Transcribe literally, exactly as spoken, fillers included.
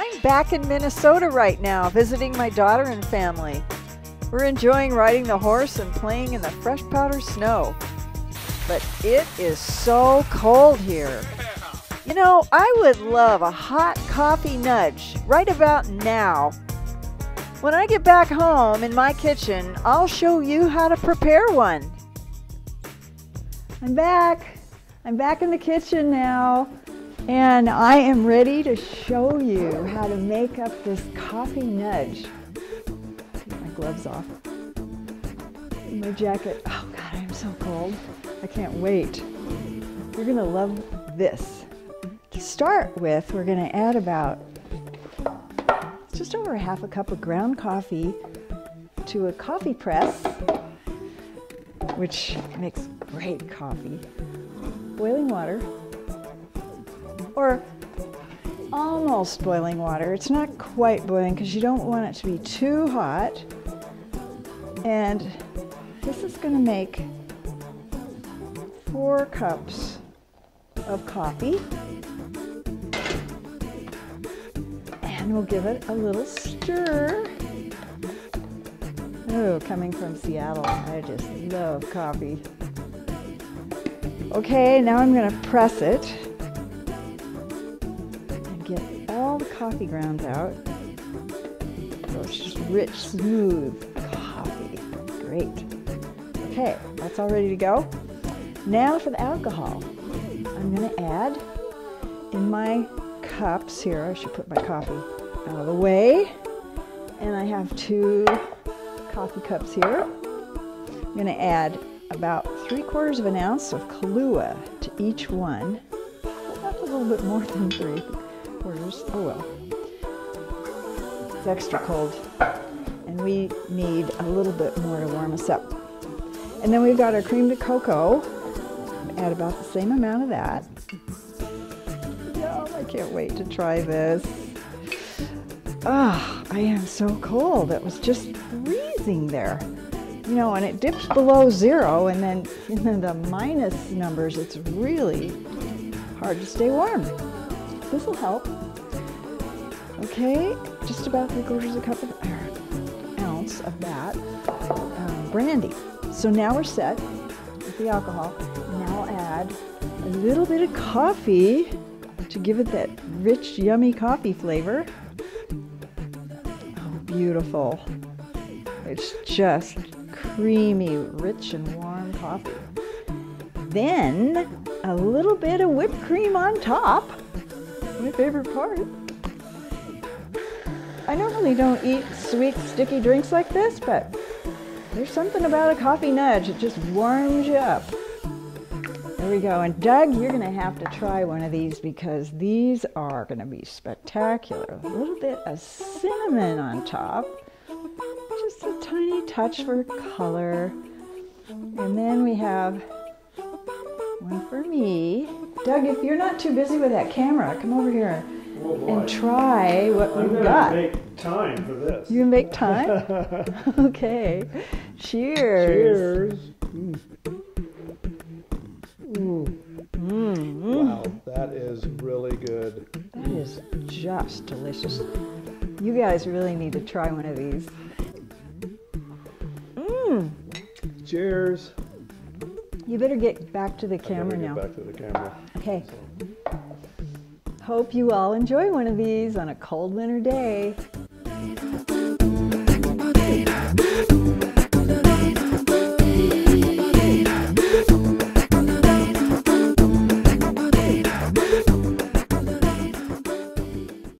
I'm back in Minnesota right now, visiting my daughter and family. We're enjoying riding the horse and playing in the fresh powder snow. But it is so cold here. You know, I would love a hot coffee nudge right about now. When I get back home in my kitchen, I'll show you how to prepare one. I'm back. I'm back in the kitchen now, and I am ready to show you how to make up this coffee nudge. Take my gloves off. My jacket. Oh God, I'm so cold. I can't wait. You're gonna love this. To start with, we're gonna add about just over a half a cup of ground coffee to a coffee press, which makes great coffee. Boiling water, or almost boiling water. It's not quite boiling because you don't want it to be too hot. And this is going to make four cups of coffee. And we'll give it a little stir. Oh, coming from Seattle, I just love coffee. Okay, now I'm going to press it and get all the coffee grounds out. So it's just rich, smooth coffee. Great. Okay, that's all ready to go. Now for the alcohol. I'm going to add in my cups here. I should put my coffee out of the way. And I have two coffee cups here. I'm going to add about three quarters of an ounce of Kahlua to each one. That's a little bit more than three quarters. Oh well. It's extra cold. And we need a little bit more to warm us up. And then we've got our cream de cocoa. Add about the same amount of that. Oh, I can't wait to try this. Ah, oh, I am so cold. It was just freezing there. You know, and it dips below zero, and then in the minus numbers, it's really hard to stay warm. This will help. Okay, just about three quarters of a cup of uh, ounce of that um, brandy. So now we're set with the alcohol. Now I'll add a little bit of coffee to give it that rich, yummy coffee flavor. Oh, beautiful. It's just creamy, rich, and warm coffee. Then a little bit of whipped cream on top. My favorite part. I normally don't eat sweet, sticky drinks like this, but there's something about a coffee nudge. It just warms you up. There we go. And Doug, you're going to have to try one of these because these are going to be spectacular. A little bit of cinnamon on top. Just a tiny touch for color. And then we have one for me. Doug, if you're not too busy with that camera, come over here oh and try what I'm we've got. I'm going to make time for this. You make time? Okay. Cheers. Cheers. Mm. Mm. Mm. Wow, that is really good. That is just delicious. You guys really need to try one of these. Mmm. Cheers. You better get back to the camera I now. Get back to the camera. Okay. Hope you all enjoy one of these on a cold winter day.